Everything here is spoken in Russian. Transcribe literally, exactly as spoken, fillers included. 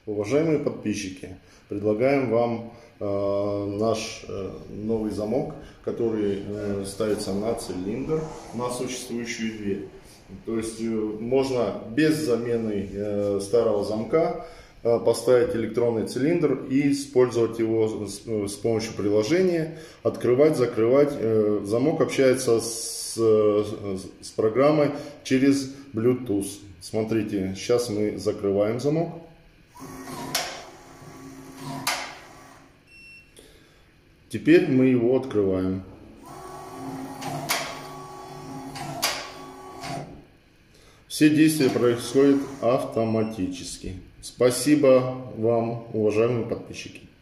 Уважаемые подписчики, предлагаем вам э, наш э, новый замок, который э, ставится на цилиндр, на существующую дверь. То есть э, можно без замены э, старого замка э, поставить электронный цилиндр и использовать его с, с помощью приложения, открывать, закрывать. Э, замок общается с, с программой через Bluetooth. Смотрите, сейчас мы закрываем замок. Теперь мы его открываем. Все действия происходят автоматически. Спасибо вам, уважаемые подписчики.